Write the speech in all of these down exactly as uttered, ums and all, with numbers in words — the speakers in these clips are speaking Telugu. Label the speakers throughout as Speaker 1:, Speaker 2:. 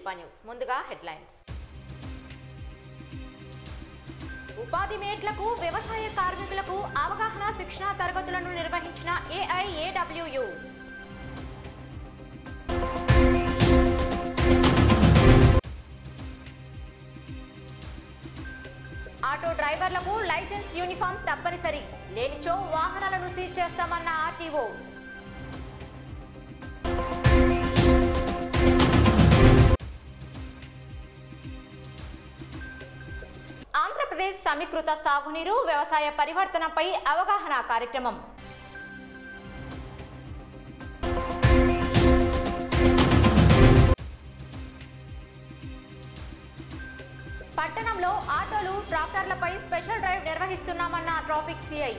Speaker 1: దీపా న్యూస్ ముందుగా హెడ్లైన్స్. ఉపాధి మేట్లకు వ్యవసాయ కార్మికులకు అవగాహన శిక్షణ తరగతులను నిర్వహించిన ఏఐఏడబ్ల్యూయు. ఆటో డ్రైవర్లకు లైసెన్స్ యూనిఫామ్ తప్పనిసరి, లేనిచో వాహనాలను సీజ్ చేస్తామన్న ఆర్టీఓ. ఆంధ్రప్రదేశ్ సమీకృత సాగునీరు వ్యవసాయ పరివర్తనపై అవగాహన కార్యక్రమం. పట్టణంలో ఆటోలు ట్రాక్టర్లపై స్పెషల్ డ్రైవ్ నిర్వహిస్తున్నామన్న ట్రాఫిక్ సిఐ.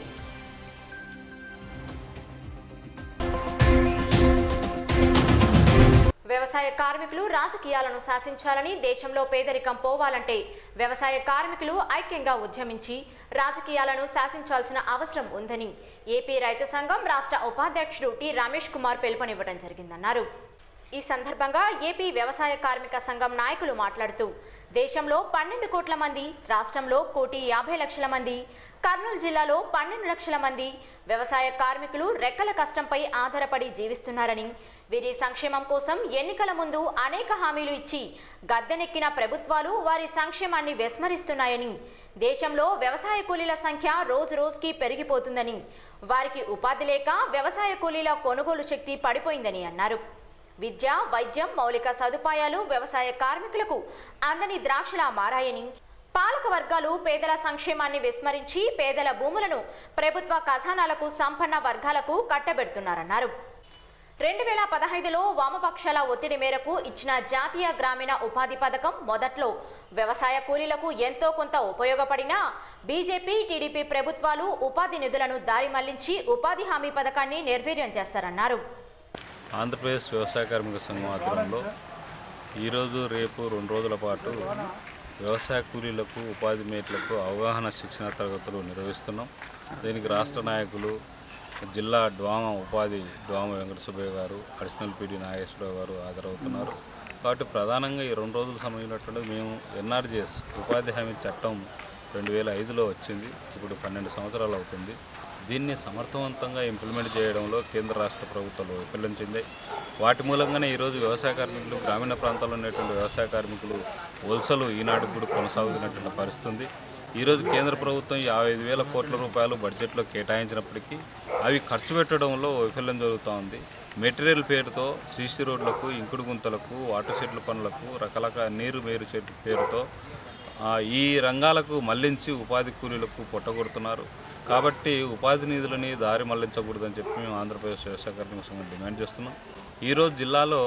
Speaker 1: వ్యవసాయ కార్మికులు రాజకీయాలను శాసించాలని, దేశంలో పేదరికం పోవాలంటే వ్యవసాయ కార్మికులు ఐక్యంగా ఉద్యమించి రాజకీయాలను శాసించాల్సిన అవసరం ఉందని ఏపీ రైతు సంఘం రాష్ట్ర ఉపాధ్యక్షుడు టి రమేష్ కుమార్ పిలుపునివ్వడం జరిగిందన్నారు. ఈ సందర్భంగా ఏపీ వ్యవసాయ కార్మిక సంఘం నాయకులు మాట్లాడుతూ, దేశంలో పన్నెండు కోట్ల మంది, రాష్ట్రంలో కోటి యాభై లక్షల మంది, కర్నూలు జిల్లాలో పన్నెండు లక్షల మంది వ్యవసాయ కార్మికులు రెక్కల కష్టంపై ఆధారపడి జీవిస్తున్నారని, వీరి సంక్షేమం కోసం ఎన్నికల ముందు అనేక హామీలు ఇచ్చి గద్దెనెక్కిన ప్రభుత్వాలు వారి సంక్షేమాన్ని విస్మరిస్తున్నాయని, దేశంలో వ్యవసాయ కూలీల సంఖ్య రోజు రోజుకి పెరిగిపోతుందని, వారికి ఉపాధి లేక వ్యవసాయ కూలీల కొనుగోలు శక్తి పడిపోయిందని అన్నారు. విద్య, వైద్యం, మౌలిక సదుపాయాలు వ్యవసాయ కార్మికులకు అందని ద్రాక్షలా మారాయని, పాలక వర్గాలు పేదల సంక్షేమాన్ని విస్మరించి పేదల భూములను ప్రభుత్వ ఖజానాలకు సంపన్న వర్గాలకు కట్టబెడుతున్నారన్నారు. రెండు వేల పదహైదులో వామపక్షాల ఒత్తిడి మేరకు ఇచ్చిన జాతీయ గ్రామీణ ఉపాధి పథకం మొదట్లో వ్యవసాయ కూలీలకు ఎంతో కొంత ఉపయోగపడినా బీజేపీ, టీడీపీ ప్రభుత్వాలు ఉపాధి నిధులను దారి మళ్లించి ఉపాధి హామీ పథకాన్ని నిర్వీర్యం చేస్తారన్నారు.
Speaker 2: ఆంధ్రప్రదేశ్ వ్యవసాయ కార్మిక సంఘం ఆధ్వర్యంలో ఈరోజు రేపు రెండు రోజుల పాటు వ్యవసాయ కూలీలకు, ఉపాధి మేట్లకు అవగాహన శిక్షణ తరగతులు నిర్వహిస్తున్నాం. దీనికి రాష్ట్ర నాయకులు, జిల్లా డ్వామ ఉపాధి డ్వామ వెంకట సుబ్బయ్య గారు, అడిషనల్ పీడీ నాగేశ్వరరావు గారు హాజరవుతున్నారు. కాబట్టి ప్రధానంగా ఈ రెండు రోజులు సంబంధించినటువంటి మేము ఎన్ఆర్జీఎస్ ఉపాధి హామీ చట్టం రెండు వేల ఐదులో వచ్చింది, ఇప్పుడు పన్నెండు సంవత్సరాలు అవుతుంది. దీన్ని సమర్థవంతంగా ఇంప్లిమెంట్ చేయడంలో కేంద్ర రాష్ట్ర ప్రభుత్వాలు వైఫల్యం చెందాయి. వాటి మూలంగానే ఈరోజు వ్యవసాయ కార్మికులు, గ్రామీణ ప్రాంతాల్లో ఉన్నటువంటి వ్యవసాయ కార్మికులు వలసలు ఈనాటికి కూడా కొనసాగుతున్నటువంటి పరిస్థితి. ఈరోజు కేంద్ర ప్రభుత్వం యాభై ఐదు వేల కోట్ల రూపాయలు బడ్జెట్లో కేటాయించినప్పటికీ అవి ఖర్చు పెట్టడంలో వైఫల్యం జరుగుతూ ఉంది. మెటీరియల్ పేరుతో సీసీ రోడ్లకు, ఇంకుడు గుంతలకు, వాటర్ షెడ్ల పనులకు, రకరకాల నీరు మేరు చెట్ల పేరుతో ఈ రంగాలకు మళ్లించి ఉపాధి కూలీలకు పొట్టగొడుతున్నారు. కాబట్టి ఉపాధి నిధులని దారి మళ్లించకూడదని చెప్పి మేము ఆంధ్రప్రదేశ్ వ్యవసాయ కార్మిక సంఘం డిమాండ్ చేస్తున్నాం. ఈరోజు జిల్లాలో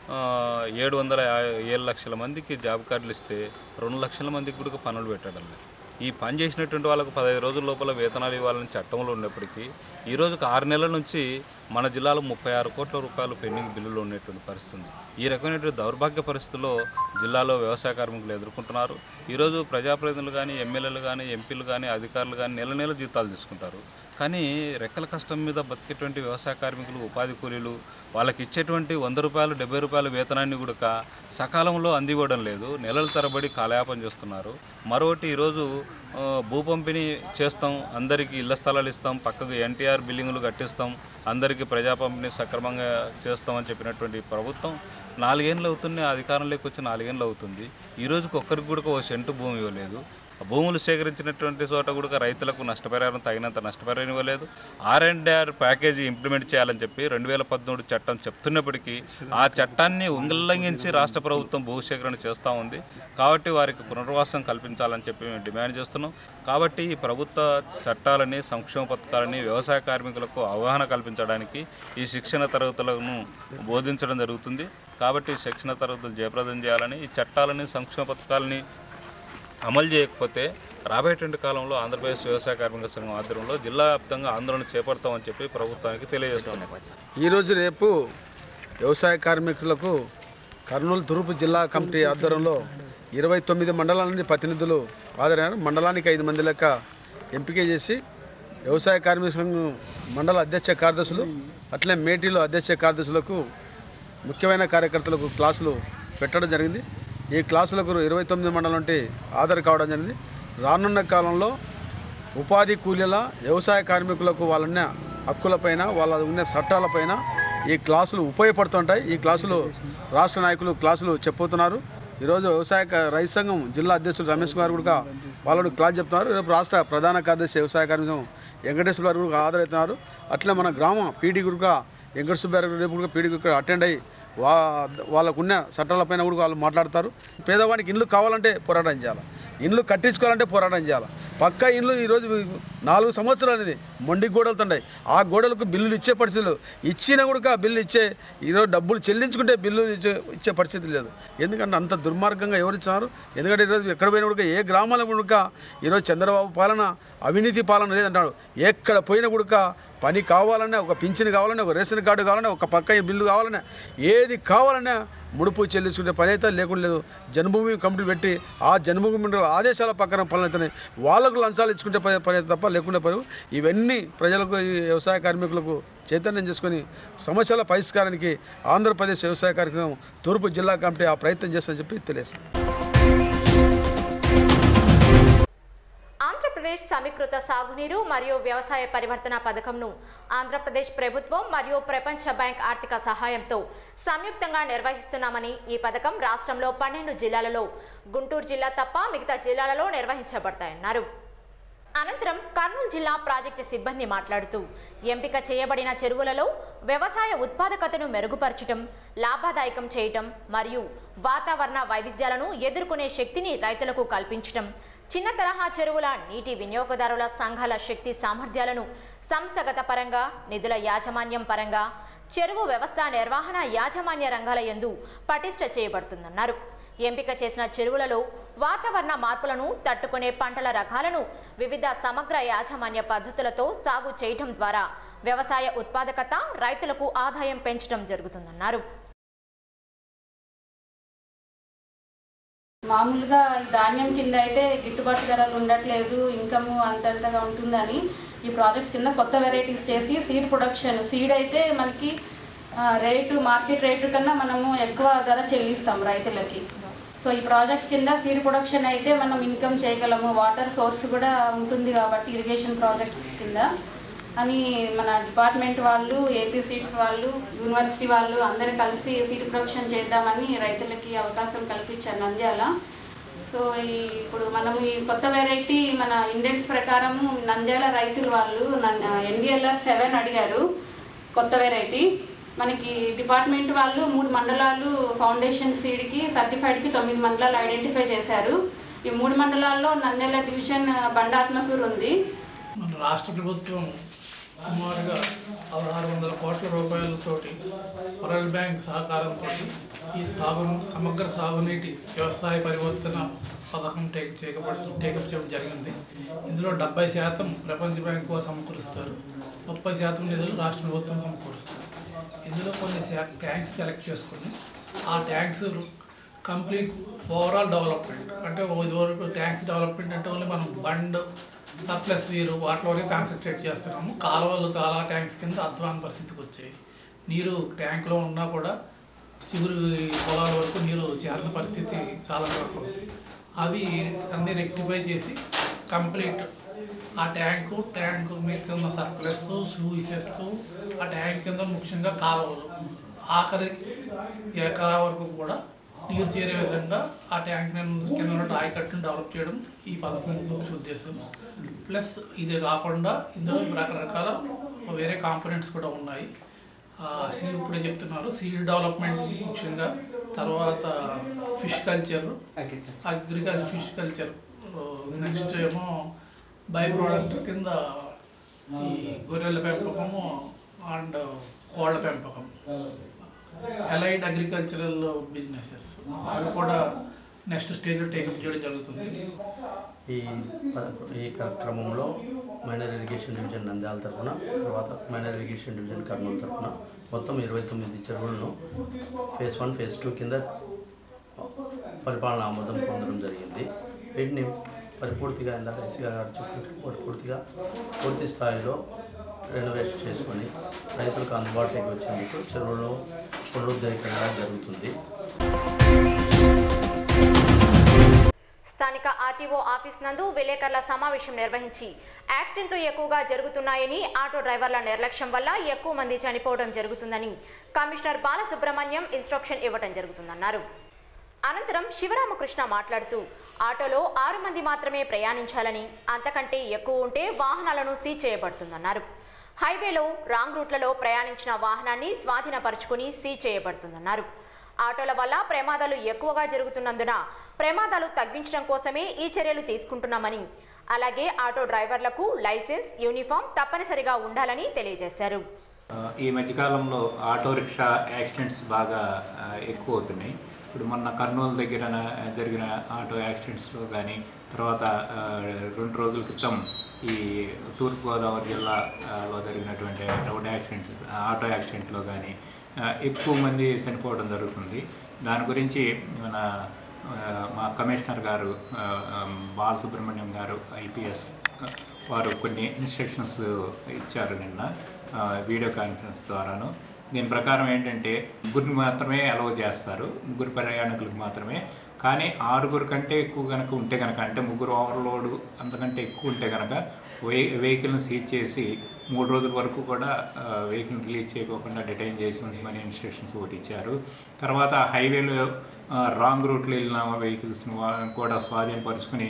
Speaker 2: ఏడు వందల ఏడు లక్షల మందికి జాబ్ కార్డులు ఇస్తే రెండు లక్షల మందికి కూడా పనులు పెట్టడం లేదు. ఈ పని చేసినటువంటి వాళ్ళకు పదహైదు రోజుల లోపల వేతనాలు ఇవ్వాలని చట్టంలో ఉన్నప్పటికీ ఈరోజుకు ఆరు నెలల నుంచి మన జిల్లాలో ముప్పై ఆరు కోట్ల రూపాయలు పెండింగ్ బిల్లులు ఉన్నటువంటి పరిస్థితి. ఈ రకమైనటువంటి దౌర్భాగ్య పరిస్థితుల్లో జిల్లాలో వ్యవసాయ కార్మికులు ఎదుర్కొంటున్నారు. ఈరోజు ప్రజాప్రతినిధులు కానీ, ఎమ్మెల్యేలు కానీ, ఎంపీలు కానీ, అధికారులు కానీ నెల నెల జీతాలు తీసుకుంటారు. కానీ రెక్కల కష్టం మీద బతికేటువంటి వ్యవసాయ కార్మికులు, ఉపాధి కూలీలు వాళ్ళకి ఇచ్చేటువంటి వంద రూపాయలు డెబ్బై రూపాయల వేతనాన్ని కూడా సకాలంలో అందివ్వడం లేదు. నెలల తరబడి కాలయాపన చేస్తున్నారు. మరొకటి ఈరోజు భూ పంపిణీ చేస్తాం, అందరికీ ఇళ్ల స్థలాలు ఇస్తాం, పక్కకు ఎన్టీఆర్ బిల్డింగులు కట్టిస్తాం, అందరికీ ప్రజా పంపిణీ సక్రమంగా చేస్తామని చెప్పినటువంటి ప్రభుత్వం నాలుగేళ్ళు అవుతుంది, అధికారంలోకి వచ్చి నాలుగేళ్ళు అవుతుంది. ఈరోజుకి ఒక్కరికి కూడా ఒక సెంటు భూమి ఇవ్వలేదు. భూములు సేకరించినటువంటి చోట కూడా రైతులకు నష్టపరిహారం తగినంత నష్టపరిహారం ఇవ్వలేదు. R and R package implement చేయాలని చెప్పి రెండు వేల పదమూడు చట్టం చెప్తున్నప్పటికీ ఆ చట్టాన్ని ఉల్లంఘించి రాష్ట్ర ప్రభుత్వం భూసేకరణ చేస్తూ ఉంది. కాబట్టి వారికి పునర్వాసం కల్పించాలని చెప్పి మేము డిమాండ్ చేస్తున్నాం. కాబట్టి ఈ ప్రభుత్వ చట్టాలని, సంక్షేమ పథకాలని వ్యవసాయ కార్మికులకు అవగాహన కల్పించడానికి ఈ శిక్షణ తరగతులను బోధించడం జరుగుతుంది. కాబట్టి శిక్షణ తరగతులు జయప్రదం చేయాలని, ఈ చట్టాలని, సంక్షేమ పథకాలని అమలు చేయకపోతే రాబోయేటువంటి కాలంలో ఆంధ్రప్రదేశ్ వ్యవసాయ కార్మిక సంఘం ఆధ్వర్యంలో జిల్లా వ్యాప్తంగా ఆందోళన చేపడతామని చెప్పి ప్రభుత్వానికి తెలియజేస్తున్నాం.
Speaker 3: ఈరోజు రేపు వ్యవసాయ కార్మికులకు కర్నూలు తూర్పు జిల్లా కమిటీ ఆధ్వర్యంలో ఇరవై తొమ్మిది మండలాల నుండి ప్రతినిధులు హాజరయ్యారు. మండలానికి ఐదు మంది లెక్క ఎంపిక చేసి వ్యవసాయ కార్మిక సంఘం మండల అధ్యక్ష కార్యదర్శులు, అట్లే మేటీలో అధ్యక్ష కార్యదర్శులకు, ముఖ్యమైన కార్యకర్తలకు క్లాసులు పెట్టడం జరిగింది. ఈ క్లాసులకు ఇరవై తొమ్మిది మండలం నుండి హాజరు కావడం జరిగింది. రానున్న కాలంలో ఉపాధి కూలీల వ్యవసాయ కార్మికులకు వాళ్ళన్న హక్కులపైన వాళ్ళ ఉన్న చట్టాలపైన ఈ క్లాసులు ఉపయోగపడుతుంటాయి. ఈ క్లాసులు రాష్ట్ర నాయకులు క్లాసులు చెప్పుతున్నారు. ఈరోజు వ్యవసాయ రైతు సంఘం జిల్లా అధ్యక్షుడు రమేష్ కుమార్ కూడా వాళ్ళు క్లాస్ చెప్తున్నారు. రేపు రాష్ట్ర ప్రధాన కార్యదర్శి వ్యవసాయ కార్మిక వెంకటేశ్వర గారు కూడా హాజరవుతున్నారు. అట్లే మన గ్రామ పీడీ కూడా వెంకటేశ్వర గారు రేపు కూడా పీడీ కూడా అటెండ్ అయ్యి వా వాళ్ళకున్న చట్టాలపైన కూడా వాళ్ళు మాట్లాడతారు. పేదవానికి ఇల్లు కావాలంటే పోరాటం చేయాలి, ఇండ్లు కట్టించుకోవాలంటే పోరాటం చేయాలి. పక్కా ఇండ్లు ఈరోజు నాలుగు సంవత్సరాలు అనేది మొండి గోడలతో ఉన్నాయి. ఆ గోడలకు బిల్లులు ఇచ్చే పరిస్థితులు ఇచ్చినా కూడా బిల్లు ఇచ్చే ఈరోజు డబ్బులు చెల్లించుకుంటే బిల్లు ఇచ్చే ఇచ్చే పరిస్థితి లేదు. ఎందుకంటే అంత దుర్మార్గంగా ఎవరు ఇచ్చినారు? ఎందుకంటే ఈరోజు ఎక్కడ పోయినా కూడా ఏ గ్రామాల కూడా ఈరోజు చంద్రబాబు పాలన అవినీతి పాలన లేదంటాడు. ఎక్కడ పోయినా కూడా పని కావాలన్నా, ఒక పింఛన్ కావాలన్నా, ఒక రేషన్ కార్డు కావాలన్నా, ఒక పక్క బిల్లు కావాలన్నా, ఏది కావాలన్నా ముడుపు చెల్లించుకునే పని అయితే లేకుండా లేదు. జన్మభూమి కమిటీ పెట్టి ఆ జన్మభూమి ఆదేశాల ప్రకారం పనులు అవుతున్నాయి. వాళ్ళకు లంచాలు ఇచ్చుకుంటే పని అయితే తప్ప లేకుండా పని. ఇవన్నీ ప్రజలకు, వ్యవసాయ కార్మికులకు చైతన్యం చేసుకొని సమస్యల పరిష్కారానికి ఆంధ్రప్రదేశ్ వ్యవసాయ కార్యక్రమం తూర్పు జిల్లా కమిటీ ఆ ప్రయత్నం చేస్తామని చెప్పి తెలియజేస్తాను.
Speaker 1: ఆంధ్రప్రదేశ్ సమీకృత సాగునీరు మరియు వ్యవసాయ పరివర్తన పథకంను ఆంధ్రప్రదేశ్ ప్రభుత్వం మరియు ప్రపంచ బ్యాంక్ ఆర్థిక సహాయంతో సంయుక్తంగా నిర్వహిస్తున్నామని, ఈ పథకం రాష్ట్రంలో పన్నెండు జిల్లాలలో గుంటూరు జిల్లా తప్ప మిగతా జిల్లాలలో నిర్వహించబడతాయన్నారు. అనంతరం కర్నూలు జిల్లా ప్రాజెక్టు సిబ్బంది మాట్లాడుతూ ఎంపిక చేయబడిన చెరువులలో వ్యవసాయ ఉత్పాదకతను మెరుగుపరచడం, లాభదాయకం చేయటం మరియు వాతావరణ వైవిధ్యాలను ఎదుర్కొనే శక్తిని రైతులకు కల్పించడం, చిన్న తరహా చెరువుల నీటి వినియోగదారుల సంఘాల శక్తి సామర్థ్యాలను సంస్థగత పరంగా, నిధుల యాజమాన్యం పరంగా, చెరువు వ్యవస్థ నిర్వహణ యాజమాన్య రంగాల యందు పటిష్ట చేయబడుతుందన్నారు. ఎంపిక చేసిన చెరువులలో వాతావరణ మార్పులను తట్టుకునే పంటల రకాలను వివిధ సమగ్ర యాజమాన్య పద్ధతులతో సాగు చేయడం ద్వారా వ్యవసాయ ఉత్పాదకత, రైతులకు ఆదాయం పెంచడం జరుగుతుందన్నారు.
Speaker 4: మామూలుగా ధాన్యం కింద అయితే గిట్టుబాటు ధరలు ఉండట్లేదు, ఇన్కమ్ అంతంతగా ఉంటుందని ఈ ప్రాజెక్ట్ కింద కొత్త వెరైటీస్ చేసి సీడ్ ప్రొడక్షన్, సీడ్ అయితే మనకి రేటు మార్కెట్ రేటు కన్నా మనము ఎక్కువ ధర చెల్లిస్తాం రైతులకి. సో ఈ ప్రాజెక్ట్ కింద సీడ్ ప్రొడక్షన్ అయితే మనం ఇన్కమ్ చేయగలము. వాటర్ సోర్స్ కూడా ఉంటుంది కాబట్టి ఇరిగేషన్ ప్రాజెక్ట్స్ కింద అని మన డిపార్ట్మెంట్ వాళ్ళు, ఏపీ సీడ్స్ వాళ్ళు, యూనివర్సిటీ వాళ్ళు అందరూ కలిసి సీడ్ ప్రొడక్షన్ చేద్దామని రైతులకి అవకాశం కల్పించారు నంద్యాల. సో ఈ ఇప్పుడు మనము ఈ కొత్త వెరైటీ మన ఇండెక్స్ ప్రకారము నంద్యాల రైతులు వాళ్ళు ఎన్డిఎల్ఆర్ సెవెన్ అడిగారు కొత్త వెరైటీ. మనకి డిపార్ట్మెంట్ వాళ్ళు మూడు మండలాలు ఫౌండేషన్ సీడ్కి సర్టిఫైడ్కి తొమ్మిది మండలాలు ఐడెంటిఫై చేశారు. ఈ మూడు మండలాల్లో నంద్యాల డివిజన్ బండాత్మకూరు ఉంది.
Speaker 5: మన రాష్ట్ర ప్రభుత్వం సుమారుగా పదహారు వందల కోట్ల రూపాయలతోటి వరల్డ్ బ్యాంక్ సహకారంతో ఈ సాగు సమగ్ర సాగునీటి వ్యవసాయ పరివర్తన పథకం టేక్ చేయబడి టేకప్ చేయడం జరిగింది. ఇందులో డెబ్బై శాతం ప్రపంచ బ్యాంకు వారు సమకూరుస్తారు, ముప్పై శాతం నిధులు రాష్ట్ర ప్రభుత్వం సమకూరుస్తారు. ఇందులో కొన్ని ట్యాంక్స్ సెలెక్ట్ చేసుకొని ఆ ట్యాంక్స్ కంప్లీట్ ఓవరాల్ డెవలప్మెంట్ అంటే ఇదివరకు ట్యాంక్స్ డెవలప్మెంట్ అంటే ఓన్లీ మనం బండ్ సర్ప్లస్ వీరు వాటిలోనే కాన్సన్ట్రేట్ చేస్తున్నాము. కాలువలు చాలా ట్యాంక్స్ కింద అధ్వాన పరిస్థితికి వచ్చాయి. నీరు ట్యాంకులో ఉన్నా కూడా చిగురు పొలాల వరకు నీరు చేరిన పరిస్థితి చాలా వరకు ఉంది. అవి అన్నీ రెక్టిఫై చేసి కంప్లీట్ ఆ ట్యాంకు ట్యాంకు మీద కింద సర్ప్లస్ స్లూయిసెస్ ఆ ట్యాంక్ కింద ముఖ్యంగా కాలువలు ఆఖరి ఎకరా వరకు కూడా నీరు చేరే విధంగా ఆ ట్యాంక్ కింద ఉన్న ఆయకట్టును డెవలప్ చేయడం ఈ పథకం ముఖ్య ఉద్దేశం. ప్లస్ ఇదే కాకుండా ఇందులో రకరకాల వేరే కాంపోనెంట్స్ కూడా ఉన్నాయి. సీడ్ ఇప్పుడే చెప్తున్నారు సీడ్ డెవలప్మెంట్ ముఖ్యంగా, తర్వాత fish culture, agriculture fish culture, next ఏమో బై ప్రోడక్ట్ కింద ఈ గొర్రెల పెంపకము అండ్ కోళ్ళ పెంపకం, అలైడ్ అగ్రికల్చరల్ బిజినెసెస్ అవి కూడా నెక్స్ట్ స్టేజ్లో టేకప్ చేయడం జరుగుతుంది.
Speaker 6: ఈ ఈ కార్యక్రమంలో మైనర్ ఇరిగేషన్ డివిజన్ నంద్యాల తరఫున, తర్వాత మైనర్ ఇరిగేషన్ డివిజన్ కర్నూలు తరఫున మొత్తం ఇరవై తొమ్మిది చెరువులను ఫేజ్ వన్ ఫేజ్ టూ కింద పరిపాలన ఆమోదం పొందడం జరిగింది. వీటిని పరిపూర్తిగా ఇందాక ఎస్సీ గారు చెప్పినట్లు పరిపూర్తిగా పూర్తి స్థాయిలో రెనోవేషన్ చేసుకొని రైతులకు అందుబాటులోకి వచ్చేందుకు చెరువులను పునరుద్ధరించడం జరుగుతుంది.
Speaker 1: స్థానిక ఆర్టీఓ ఆఫీస్ నందు విలేకరుల సమావేశం నిర్వహించి యాక్సిడెంట్లు ఎక్కువగా జరుగుతున్నాయని, ఆటో డ్రైవర్ల నిర్లక్ష్యం వల్ల ఎక్కువ మంది చనిపోవడం జరుగుతుందని కమిషనర్ బాలసుబ్రహ్మణ్యం ఇన్స్ట్రక్షన్ ఇవ్వడం జరుగుతుందన్నారు. అనంతరం శివరామకృష్ణ మాట్లాడుతూ ఆటోలో ఆరు మంది మాత్రమే ప్రయాణించాలని, అంతకంటే ఎక్కువ ఉంటే వాహనాలను సీజ్ చేయబడుతుందన్నారు. హైవేలో రాంగ్ రూట్లలో ప్రయాణించిన వాహనాన్ని స్వాధీనపరుచుకుని సీజ్ చేయబడుతుందన్నారు. ఆటోల వల్ల ప్రమాదాలు ఎక్కువగా జరుగుతున్నందున ప్రమాదాలు తగ్గించడం కోసమే ఈ చర్యలు తీసుకుంటున్నామని, అలాగే ఆటో డ్రైవర్లకు లైసెన్స్, యూనిఫామ్ తప్పనిసరిగా ఉండాలని తెలియజేశారు.
Speaker 7: ఈ మధ్యకాలంలో ఆటో రిక్షా యాక్సిడెంట్స్ బాగా ఎక్కువ అవుతున్నాయి. ఇప్పుడు మొన్న కర్నూలు దగ్గర జరిగిన ఆటో యాక్సిడెంట్స్లో కానీ, తర్వాత రెండు రోజుల క్రితం ఈ తూర్పుగోదావరి జిల్లాలో జరిగినటువంటి రోడ్ యాక్సిడెంట్స్ ఆటో యాక్సిడెంట్లో కానీ ఎక్కువ మంది చనిపోవడం జరుగుతుంది. దాని గురించి మన మా కమిషనర్ గారు బాలసుబ్రహ్మణ్యం గారు ఐపీఎస్ వారు కొన్ని ఇన్స్ట్రక్షన్స్ ఇచ్చారు నిన్న వీడియో కాన్ఫరెన్స్ ద్వారాను. దీని ప్రకారం ఏంటంటే ముగ్గురిని మాత్రమే అలౌ చేస్తారు, ముగ్గురు ప్రయాణికులకు మాత్రమే. కానీ ఆరుగురు కంటే ఎక్కువ కనుక ఉంటే కనుక, అంటే ముగ్గురు ఓవర్లోడ్ అంతకంటే ఎక్కువ ఉంటే కనుక వెహి వెహికల్ని సీజ్ చేసి మూడు రోజుల వరకు కూడా వెహికల్ని రిలీజ్ చేయకోకుండా డిటైన్ చేసి ఉంచమని ఇన్స్ట్రక్షన్స్ ఒకటి ఇచ్చారు. తర్వాత హైవేలో రాంగ్ రూట్లో వెళ్ళిన వెహికల్స్ని కూడా స్వాధీనపరుచుకుని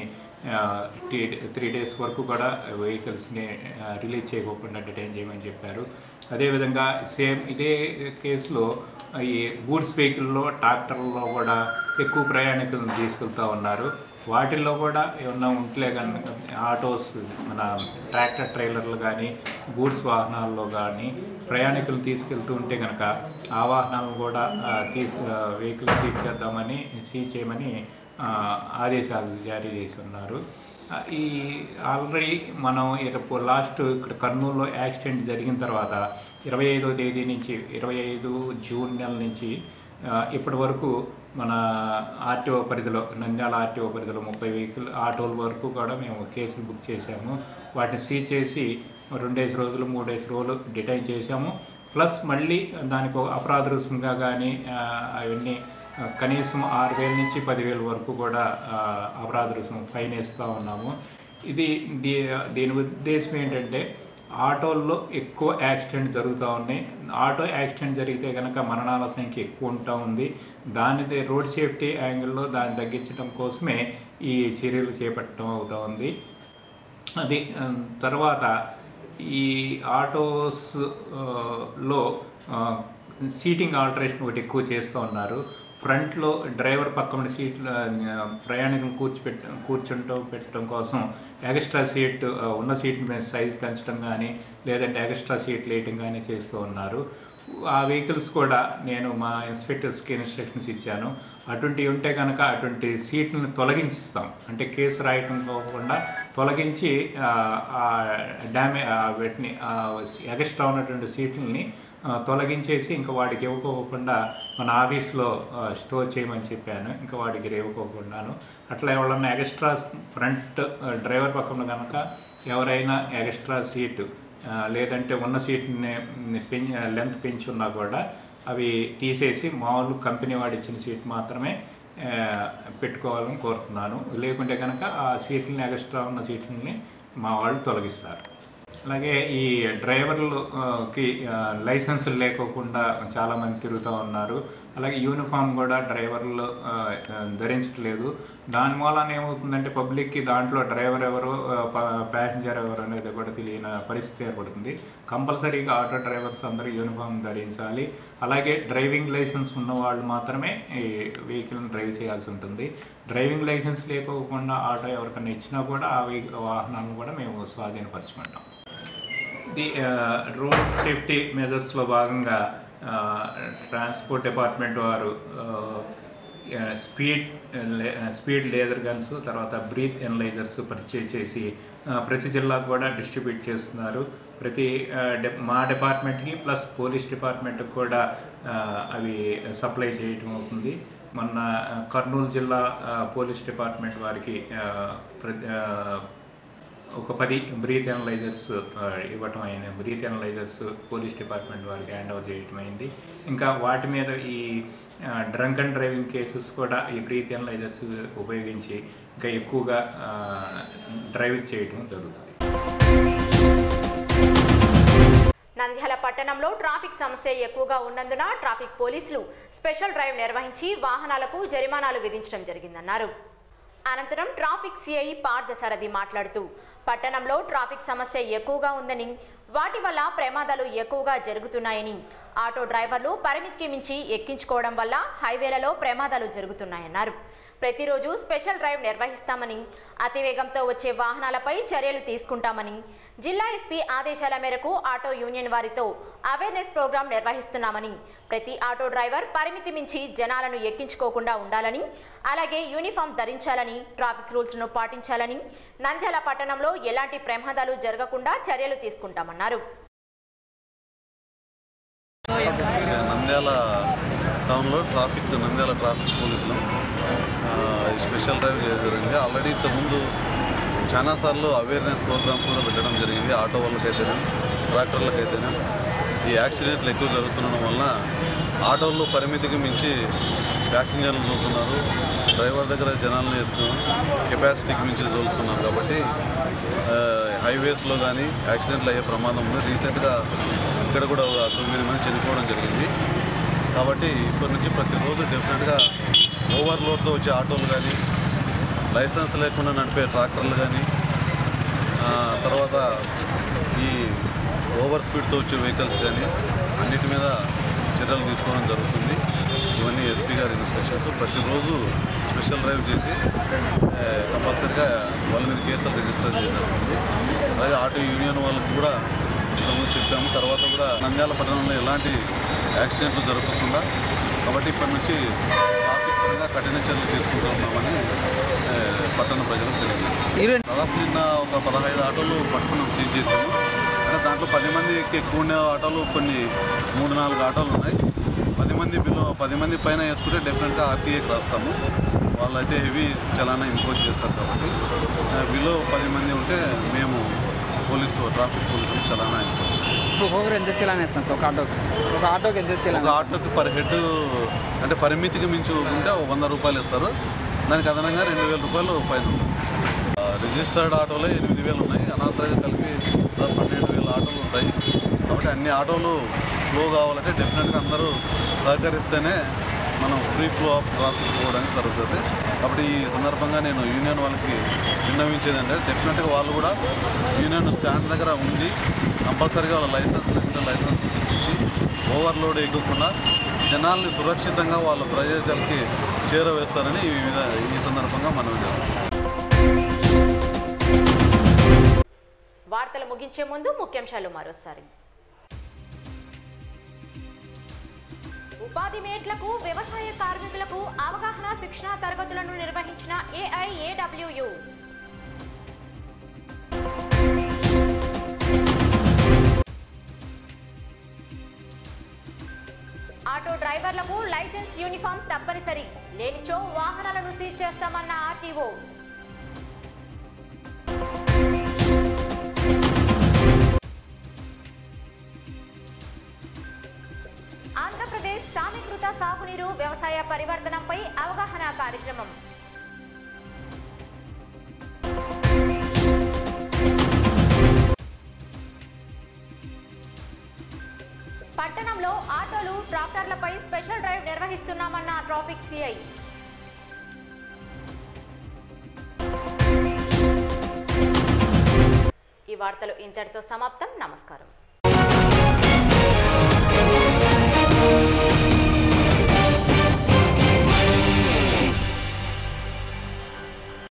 Speaker 7: త్రీ డేస్ వరకు కూడా వెహికల్స్ని రిలీజ్ చేయకోకుండా డిటైన్ చేయమని చెప్పారు. అదేవిధంగా సేమ్ ఇదే కేసులో ఈ గూడ్స్ వెహికల్లో, ట్రాక్టర్లలో కూడా ఎక్కువ ప్రయాణికులను తీసుకెళ్తూ ఉన్నారు. వాటిల్లో కూడా ఏమన్నా ఉంటలే కానీ ఆటోస్, మన ట్రాక్టర్ ట్రైలర్లు కానీ గూడ్స్ వాహనాల్లో కానీ ప్రయాణికులు తీసుకెళ్తూ ఉంటే కనుక ఆ వాహనాలను కూడా తీసు వెహికల్ సీజ్ చేద్దామని సీజ్ చేయమని ఆదేశాలు జారీ చేసి ఉన్నారు. ఈ ఆల్రెడీ మనం లాస్ట్ ఇక్కడ కర్నూలులో యాక్సిడెంట్ జరిగిన తర్వాత ఇరవై ఐదో తేదీ నుంచి ఇరవై ఐదు జూన్ నెల నుంచి ఇప్పటి వరకు మన ఆర్టీఓ పరిధిలో, నంద్యాల ఆర్టీఓ పరిధిలో ముప్పై వెహికల్ ఆటోల వరకు కూడా మేము కేసులు బుక్ చేసాము. వాటిని సీజ్ చేసి రెండేసి రోజులు మూడేసి రోజులు డిటైన్ చేసాము. ప్లస్ మళ్ళీ దానికి అపరాధ రుసుముగా కానీ అవన్నీ కనీసం ఆరు వేల నుంచి పదివేల వరకు కూడా అపరాధ రుసుము ఫైన్ వేస్తూ ఉన్నాము. ఇది దీ దీని ఉద్దేశం ఏంటంటే ఆటోల్లో ఎక్కువ యాక్సిడెంట్ జరుగుతూ ఉన్నాయి. ఆటో యాక్సిడెంట్ జరిగితే కనుక మరణాల సంఖ్య ఎక్కువ ఉంటా ఉంది. దాని రోడ్ సేఫ్టీ యాంగిల్లో దాన్ని తగ్గించడం కోసమే ఈ చర్యలు చేపట్టడం అవుతూ ఉంది. అది తర్వాత ఈ ఆటోస్లో సీటింగ్ ఆల్టరేషన్ ఒకటి ఎక్కువ చేస్తూ ఉన్నారు. ఫ్రంట్లో డ్రైవర్ పక్కన సీట్లు ప్రయాణికులు కూర్చోపెట్ట కూర్చుంటూ పెట్టడం కోసం ఎక్స్ట్రా సీట్ ఉన్న సీట్ మీద సైజ్ పెంచడం కానీ, లేదంటే ఎక్స్ట్రా సీట్లు వేయటం కానీ చేస్తూ ఉన్నారు. ఆ వెహికల్స్ కూడా నేను మా ఇన్స్పెక్టర్స్కి ఇన్స్ట్రక్షన్స్ ఇచ్చాను. అటువంటివి ఉంటే కనుక అటువంటి సీట్లను తొలగించిస్తాం, అంటే కేసు రాయటం కాకుండా తొలగించి డ్యామే వీటిని ఎక్స్ట్రా ఉన్నటువంటి సీట్లని తొలగించేసి ఇంకా వాడికి ఇవ్వకోకుండా మన ఆఫీస్లో స్టోర్ చేయమని చెప్పాను. ఇంకా వాడికి ఇవ్వకోకుండాను అట్లా ఎవరన్నా ఎక్స్ట్రా ఫ్రంట్ డ్రైవర్ పక్కన కనుక ఎవరైనా ఎక్స్ట్రా సీటు లేదంటే ఉన్న సీట్ని పెం లెంత్ పెంచున్నా కూడా అవి తీసేసి మామూలు కంపెనీ వాడు ఇచ్చిన సీట్ మాత్రమే పెట్టుకోవాలని కోరుతున్నాను. లేకుంటే కనుక ఆ సీట్లని ఎక్స్ట్రా ఉన్న సీట్లని మా వాళ్ళు తొలగిస్తారు. అలాగే ఈ డ్రైవర్లకి లైసెన్సులు లేకోకుండా చాలామంది తిరుగుతూ ఉన్నారు. అలాగే యూనిఫామ్ కూడా డ్రైవర్లు ధరించట్లేదు. దాని మూలన ఏమవుతుందంటే పబ్లిక్కి దాంట్లో డ్రైవర్ ఎవరు ప్యాసింజర్ ఎవరు అనేది కూడా తెలియని పరిస్థితి ఏర్పడుతుంది. కంపల్సరీగా ఆటో డ్రైవర్స్ అందరూ యూనిఫామ్ ధరించాలి. అలాగే డ్రైవింగ్ లైసెన్స్ ఉన్న వాళ్ళు మాత్రమే ఈ వెహికల్ని డ్రైవ్ చేయాల్సి ఉంటుంది. డ్రైవింగ్ లైసెన్స్ లేకోకుండా ఆటో ఎవరికైనా ఇచ్చినా కూడా ఆ వాహనాలను కూడా మేము స్వాధీనపరుచుకుంటాం. ఇది రోడ్ సేఫ్టీ మెజర్స్లో భాగంగా ట్రాన్స్పోర్ట్ డిపార్ట్మెంట్ వారు స్పీడ్ స్పీడ్ లేజర్ గన్స్, తర్వాత బ్రీత్ ఎనలైజర్స్ పర్చేజ్ చేసి ప్రతి జిల్లాకు కూడా డిస్ట్రిబ్యూట్ చేస్తున్నారు. ప్రతి మా డిపార్ట్మెంట్కి ప్లస్ పోలీస్ డిపార్ట్మెంట్కి కూడా అవి సప్లై చేయటం అవుతుంది. మొన్న కర్నూలు జిల్లా పోలీస్ డిపార్ట్మెంట్ వారికి ఒక పది బ్రీత్ అనలైజర్స్ ఇవ్వటం అయింది. బ్రీత్ అనలైజర్స్ పోలీస్ డిపార్ట్మెంట్ వారికి హ్యాండ్ ఓవర్ చేయటం అయింది. ఇంకా వాటి మీద ఈ డ్రంక్ అండ్ డ్రైవింగ్ కేసెస్ కూడా ఈ బ్రీత్ అనలైజర్స్ ఉపయోగించి ఇంకా ఎక్కువగా డ్రైవ్ చేయటం జరుగుతుంది.
Speaker 1: నంద్యాల పట్టణంలో ట్రాఫిక్ సమస్య ఎక్కువగా ఉన్నందున ట్రాఫిక్ పోలీసులు స్పెషల్ డ్రైవ్ నిర్వహించి వాహనాలకు జరిమానాలు విధించడం జరిగిందన్నారు. అనంతరం ట్రాఫిక్ సిఐ పార్థసారథి మాట్లాడుతూ పట్టణంలో ట్రాఫిక్ సమస్య ఎక్కువగా ఉందని, వాటి వల్ల ప్రమాదాలు ఎక్కువగా జరుగుతున్నాయని, ఆటో డ్రైవర్లు పరిమితికి మించి ఎక్కించుకోవడం వల్ల హైవేలలో ప్రమాదాలు జరుగుతున్నాయన్నారు. ప్రతిరోజు స్పెషల్ డ్రైవ్ నిర్వహిస్తామని, అతివేగంతో వచ్చే వాహనాలపై చర్యలు తీసుకుంటామని, జిల్లా ఎస్పీ ఆదేశాల మేరకు ఆటో యూనియన్ వారితో అవేర్నెస్ ప్రోగ్రాం నిర్వహిస్తున్నామని, ప్రతి ఆటో డ్రైవర్ పరిమితి మించి జనాలను ఎక్కించుకోకుండా ఉండాలని, అలాగే యూనిఫామ్ ధరించాలని, ట్రాఫిక్ రూల్స్ను పాటించాలని, నంద్యాల పట్టణంలో ఎలాంటి ప్రమాదాలు జరగకుండా చర్యలు తీసుకుంటామన్నారు.
Speaker 8: నంద్యాల టౌన్లో ట్రాఫిక్ నంద్యాల ట్రాఫిక్ పోలీసులు స్పెషల్ డ్రైవ్ చేయడం జరిగింది. ఆల్రెడీ ఇంతకుముందు చాలాసార్లు అవేర్నెస్ ప్రోగ్రామ్స్ కూడా పెట్టడం జరిగింది. ఆటో వాళ్ళకైతేనే ట్రాక్టర్లకైతేనే ఈ యాక్సిడెంట్లు ఎక్కువ జరుగుతుండడం వలన ఆటోల్లో పరిమితికి మించి ప్యాసింజర్లు తోలుతున్నారు, డ్రైవర్ దగ్గర జనాలను ఎత్తుతున్నారు, కెపాసిటీకి మించి తోలుతున్నారు. కాబట్టి హైవేస్లో కానీ యాక్సిడెంట్లు అయ్యే ప్రమాదం ఉంది. రీసెంట్గా ఇక్కడ కూడా తొమ్మిది మంది చనిపోవడం జరిగింది. కాబట్టి ఇప్పటి నుంచి ప్రతిరోజు డెఫినెట్గా ఓవర్లోడ్తో వచ్చే ఆటోలు కానీ, లైసెన్స్ లేకుండా నడిపే ట్రాక్టర్లు కానీ, తర్వాత ఈ ఓవర్ స్పీడ్తో వచ్చే వెహికల్స్ కానీ అన్నిటి మీద చర్యలు తీసుకోవడం జరుగుతుంది. ఇవన్నీ ఎస్పీ గారి ఇన్స్ట్రక్షన్స్. ప్రతిరోజు స్పెషల్ డ్రైవ్ చేసి కంపల్సరీగా వాళ్ళ మీద కేసులు రిజిస్టర్ చేయడం జరుగుతుంది. అలాగే ఆటో యూనియన్ వాళ్ళకు కూడా ఇంతకుముందు చెప్పాము. తర్వాత కూడా నంద్యాల పట్టణంలో ఎలాంటి యాక్సిడెంట్లు జరగకుండా కాబట్టి ఇప్పటి నుంచి ట్రాఫిక్ పరంగా కఠిన చర్యలు తీసుకుంటున్నామని పట్టణ ప్రజలకు తెలియజేస్తాం. దాదాపు నిన్న ఒక పదహైదు ఆటోలు పట్టుకున్నాం, సీజ్ చేసాము. అంటే దాంట్లో పది మందికి ఎక్కువ ఉండే ఆటోలు కొన్ని మూడు నాలుగు ఆటోలు ఉన్నాయి. పది మంది బిలో పది మంది పైన వేసుకుంటే డెఫినెట్గా ఆర్టీఏకి రాస్తాము. వాళ్ళైతే హెవీ చలానా ఇంపోజ్ చేస్తారు. కాబట్టి బిలో పది మంది ఉంటే మేము పోలీసు ట్రాఫిక్ పోలీసులు చలానా ఇంపోజ్ చేస్తాం.
Speaker 9: ఒక్కొక్కరు ఎంత చలానా వేస్తాం సార్? ఒక ఆటోకి ఒక ఆటోకి ఎంత చలానా?
Speaker 8: ఒక ఆటోకి పర్ హెడ్ అంటే పరిమితికి మించి ఉంటే వంద రూపాయలు ఇస్తారు. దానికి అదనంగా రెండు వేల రూపాయలు ఫైన్ ఉంటుంది. రిజిస్టర్డ్ ఆటోలే ఎనిమిది వేలు ఉన్నాయి. అనాథరైజ్ కలిపి దాదాపు పన్నెండు వేల ఆటోలు ఉంటాయి. కాబట్టి అన్ని ఆటోలు ఫ్లో కావాలంటే డెఫినెట్గా అందరూ సహకరిస్తేనే మనం ఫ్రీ ఫ్లో ఆఫ్ ట్రాఫిక్ పోవడానికి జరుగుతుంది. కాబట్టి ఈ సందర్భంగా నేను యూనియన్ వాళ్ళకి విన్నవించేది అంటే డెఫినెట్గా వాళ్ళు కూడా యూనియన్ స్టాండ్ దగ్గర ఉండి కంపల్సరీగా వాళ్ళ లైసెన్స్ లేకుంటే లైసెన్స్ ఇచ్చి ఓవర్లోడ్ ఎక్కకుండా జనాల్ని సురక్షితంగా వాళ్ళ ప్రదేశాలకి చేరవేస్తారని ఈ విధ ఈ సందర్భంగా మనం చేస్తాం.
Speaker 1: వార్తలు ముగించే ముందు ముఖ్యాంశాలు మరోసారి. ఉపాధి మేట్లకు, వ్యవసాయ కార్మికులకు అవగాహన శిక్షణా తరగతులను నిర్వహించిన ఏఐఏడబ్ల్యూయు. ఆటో డ్రైవర్లకు లైసెన్స్, యూనిఫామ్ తప్పనిసరి, లేనిచో వాహనాలను సీజ్ చేస్తామన్న ఆర్టీఓ. ఆంధ్రప్రదేశ్ సమీకృత సాగునీరు వ్యవసాయ పరివర్తనంపై అవగాహన కార్యక్రమం. పట్టణంలో ఆటోలు, ట్రాక్టర్లపై స్పెషల్ డ్రైవ్ నిర్వహిస్తున్నామన్న ట్రాఫిక్ సిఐ. ఈ వార్తలు ఇంతటితో సమాప్తం. నమస్కారం.